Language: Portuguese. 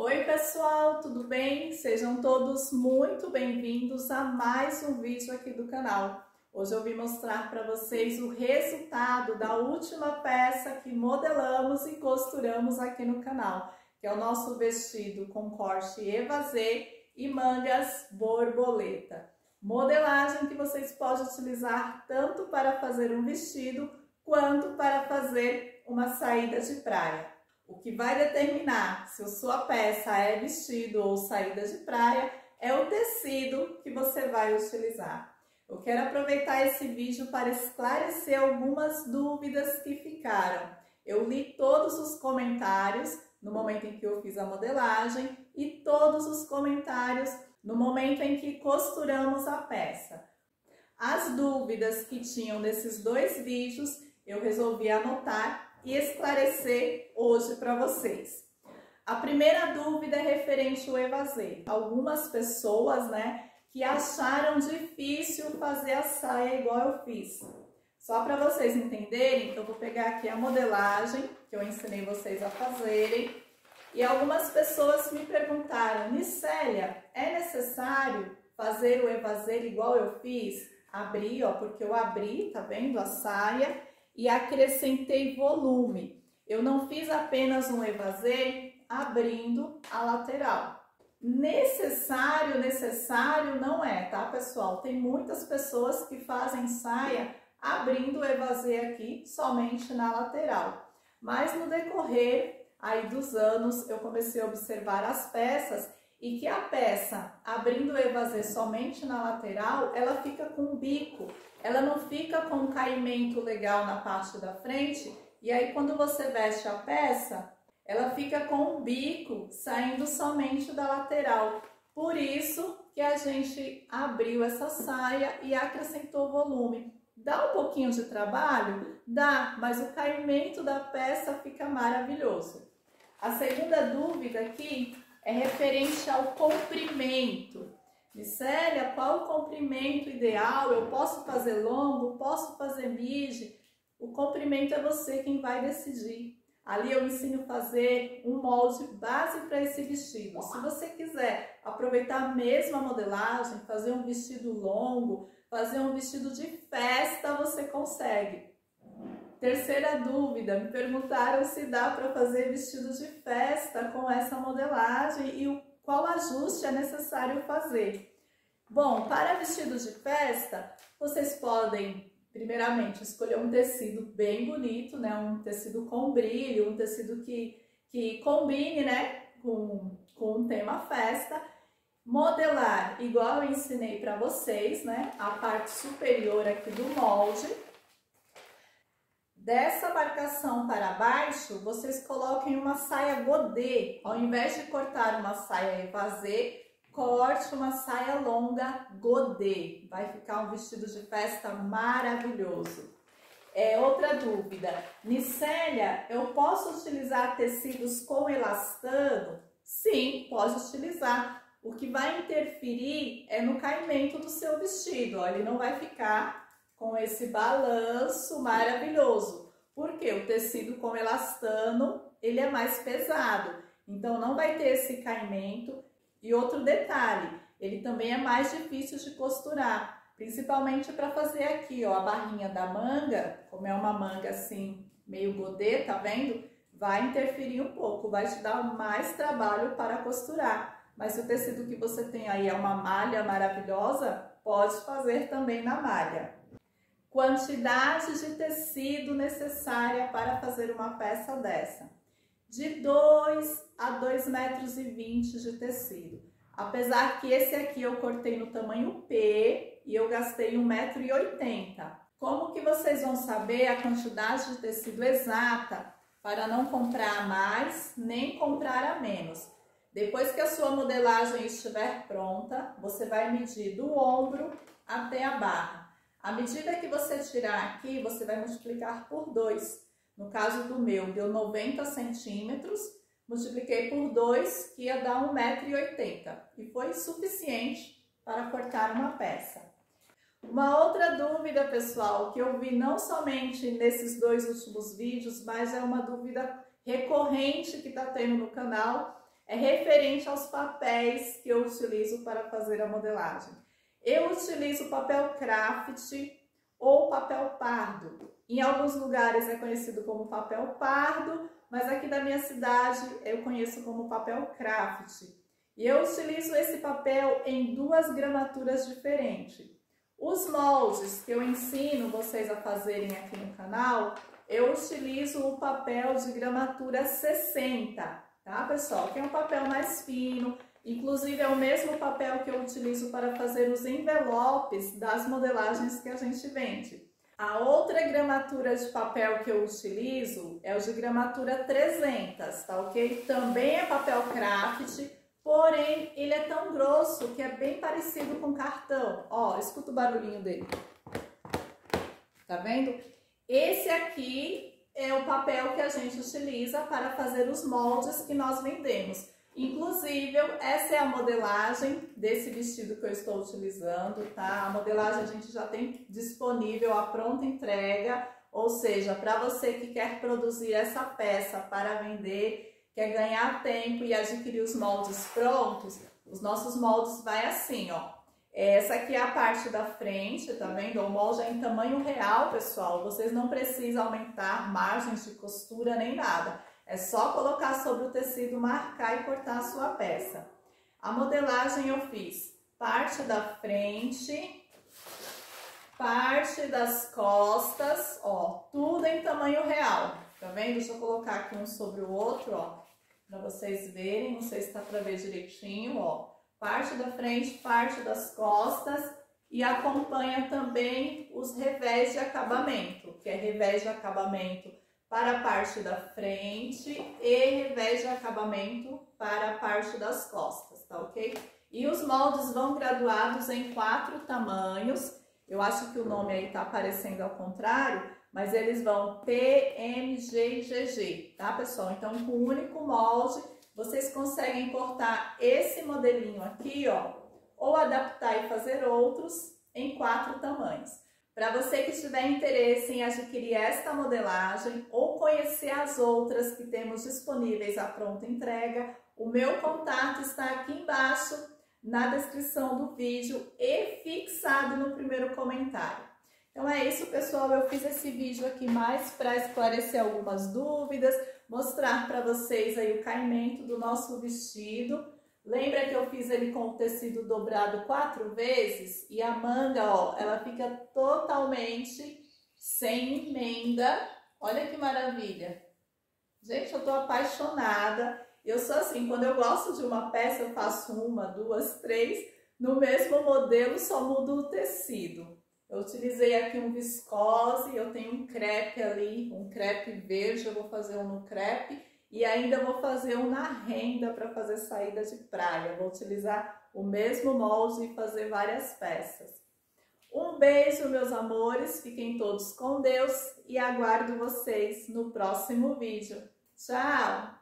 Oi pessoal, tudo bem? Sejam todos muito bem-vindos a mais um vídeo aqui do canal. Hoje eu vim mostrar para vocês o resultado da última peça que modelamos e costuramos aqui no canal, que é o nosso vestido com corte evasê e mangas borboleta. Modelagem que vocês podem utilizar tanto para fazer um vestido quanto para fazer uma saída de praia. O que vai determinar se a sua peça é vestido ou saída de praia é o tecido que você vai utilizar. Eu quero aproveitar esse vídeo para esclarecer algumas dúvidas que ficaram. Eu li todos os comentários no momento em que eu fiz a modelagem e todos os comentários no momento em que costuramos a peça. As dúvidas que tinham nesses dois vídeos eu resolvi anotar e esclarecer hoje para vocês. A primeira dúvida é referente ao evasê. Algumas pessoas, que acharam difícil fazer a saia igual eu fiz. Só para vocês entenderem, eu vou pegar aqui a modelagem que eu ensinei vocês a fazerem. E algumas pessoas me perguntaram: Nicélia, é necessário fazer o evasê igual eu fiz? Abrir, ó, porque eu abri, tá vendo a saia? E acrescentei volume. Eu não fiz apenas um evasê abrindo a lateral. Necessário não é, tá, pessoal? Tem muitas pessoas que fazem saia abrindo o evasê aqui somente na lateral. Mas no decorrer aí dos anos eu comecei a observar as peças e que a peça abrindo o evasê somente na lateral, ela fica com um bico. Ela não fica com um caimento legal na parte da frente, e aí quando você veste a peça, ela fica com um bico saindo somente da lateral. Por isso que a gente abriu essa saia e acrescentou volume. Dá um pouquinho de trabalho? Dá, mas o caimento da peça fica maravilhoso. A segunda dúvida aqui é referente ao comprimento. Nicélia, qual o comprimento ideal? Eu posso fazer longo? Posso fazer midi? O comprimento é você quem vai decidir. Ali eu ensino a fazer um molde base para esse vestido. Se você quiser aproveitar mesmo a modelagem, fazer um vestido longo, fazer um vestido de festa, você consegue. Terceira dúvida, me perguntaram se dá para fazer vestido de festa com essa modelagem e qual ajuste é necessário fazer. Bom, para vestidos de festa, vocês podem, primeiramente, escolher um tecido bem bonito, um tecido com brilho, um tecido que combine, com o tema festa. Modelar, igual eu ensinei para vocês, a parte superior aqui do molde. Dessa marcação para baixo, vocês coloquem uma saia godê. Ao invés de cortar uma saia evasê, corte uma saia longa godê. Vai ficar um vestido de festa maravilhoso. Outra dúvida. Nicélia, eu posso utilizar tecidos com elastano? Sim, pode utilizar. O que vai interferir é no caimento do seu vestido. Ó, ele não vai ficar com esse balanço maravilhoso, porque o tecido com elastano, ele é mais pesado, então não vai ter esse caimento. E outro detalhe, ele também é mais difícil de costurar, principalmente para fazer aqui, ó, a barrinha da manga, como é uma manga assim, meio godê, tá vendo? Vai interferir um pouco, vai te dar mais trabalho para costurar, mas se o tecido que você tem aí é uma malha maravilhosa, pode fazer também na malha. Quantidade de tecido necessária para fazer uma peça dessa: de 2 a 2,20 metros de tecido. Apesar que esse aqui eu cortei no tamanho P e eu gastei 1,80 m. Como que vocês vão saber a quantidade de tecido exata para não comprar a mais nem comprar a menos? Depois que a sua modelagem estiver pronta, você vai medir do ombro até a barra. À medida que você tirar aqui, você vai multiplicar por 2. No caso do meu, deu 90 centímetros, multipliquei por 2, que ia dar 1,80 m. E foi suficiente para cortar uma peça. Uma outra dúvida, pessoal, que eu vi não somente nesses dois últimos vídeos, mas é uma dúvida recorrente que está tendo no canal, é referente aos papéis que eu utilizo para fazer a modelagem. Eu utilizo papel craft ou papel pardo. Em alguns lugares é conhecido como papel pardo, mas aqui da minha cidade eu conheço como papel craft. E eu utilizo esse papel em 2 gramaturas diferentes. Os moldes que eu ensino vocês a fazerem aqui no canal, eu utilizo o papel de gramatura 60, tá, pessoal? Que é um papel mais fino, inclusive é o mesmo papel que eu utilizo para fazer os envelopes das modelagens que a gente vende. A outra gramatura de papel que eu utilizo é o de gramatura 300, tá ok? Também é papel craft, porém ele é tão grosso que é bem parecido com cartão. Ó, escuta o barulhinho dele. Tá vendo? Esse aqui é o papel que a gente utiliza para fazer os moldes que nós vendemos. Inclusive, essa é a modelagem desse vestido que eu estou utilizando, tá? A modelagem a gente já tem disponível a pronta entrega, ou seja, para você que quer produzir essa peça para vender, quer ganhar tempo e adquirir os moldes prontos, os nossos moldes vai assim, ó. Essa aqui é a parte da frente, tá vendo? O molde é em tamanho real, pessoal. Vocês não precisam aumentar margens de costura nem nada. É só colocar sobre o tecido, marcar e cortar a sua peça. A modelagem eu fiz parte da frente, parte das costas, ó, tudo em tamanho real. Tá vendo? Deixa eu colocar aqui um sobre o outro, ó, para vocês verem. Não sei se tá para ver direitinho, ó. Parte da frente, parte das costas e acompanha também os revés de acabamento, que é revés de acabamento para a parte da frente e revés de acabamento para a parte das costas, tá ok? E os moldes vão graduados em 4 tamanhos. Eu acho que o nome aí tá aparecendo ao contrário, mas eles vão P, M, G e GG, tá, pessoal? Então, com um único molde, vocês conseguem cortar esse modelinho aqui, ó, ou adaptar e fazer outros em 4 tamanhos. Para você que tiver interesse em adquirir esta modelagem ou conhecer as outras que temos disponíveis à pronta entrega, o meu contato está aqui embaixo na descrição do vídeo e fixado no primeiro comentário. Então é isso, pessoal, eu fiz esse vídeo aqui mais para esclarecer algumas dúvidas, mostrar para vocês aí o caimento do nosso vestido. Lembra que eu fiz ele com o tecido dobrado 4 vezes? E a manga, ó, ela fica totalmente sem emenda. Olha que maravilha! Gente, eu tô apaixonada. Eu sou assim, quando eu gosto de uma peça, eu faço 1, 2, 3. No mesmo modelo, só mudo o tecido. Eu utilizei aqui um viscose, eu tenho um crepe ali, um crepe verde, eu vou fazer um no crepe. E ainda vou fazer um na renda para fazer saída de praia. Vou utilizar o mesmo molde e fazer várias peças. Um beijo, meus amores. Fiquem todos com Deus e aguardo vocês no próximo vídeo. Tchau!